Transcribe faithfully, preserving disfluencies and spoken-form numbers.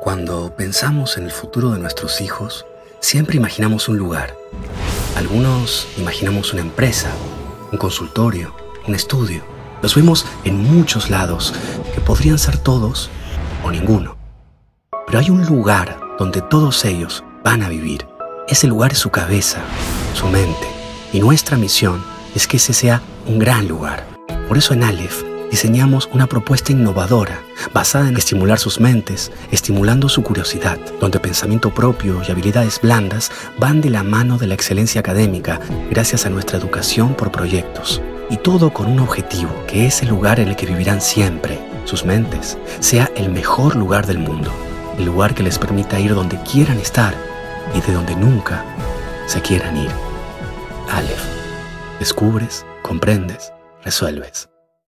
Cuando pensamos en el futuro de nuestros hijos, siempre imaginamos un lugar. Algunos imaginamos una empresa, un consultorio, un estudio. Los vemos en muchos lados, que podrían ser todos o ninguno. Pero hay un lugar donde todos ellos van a vivir. Ese lugar es su cabeza, su mente. Y nuestra misión es que ese sea un gran lugar. Por eso en Aleph diseñamos una propuesta innovadora, basada en estimular sus mentes, estimulando su curiosidad, donde pensamiento propio y habilidades blandas van de la mano de la excelencia académica gracias a nuestra educación por proyectos. Y todo con un objetivo, que ese lugar en el que vivirán siempre, sus mentes, sea el mejor lugar del mundo, el lugar que les permita ir donde quieran estar y de donde nunca se quieran ir. Aleph. Descubres, comprendes, resuelves.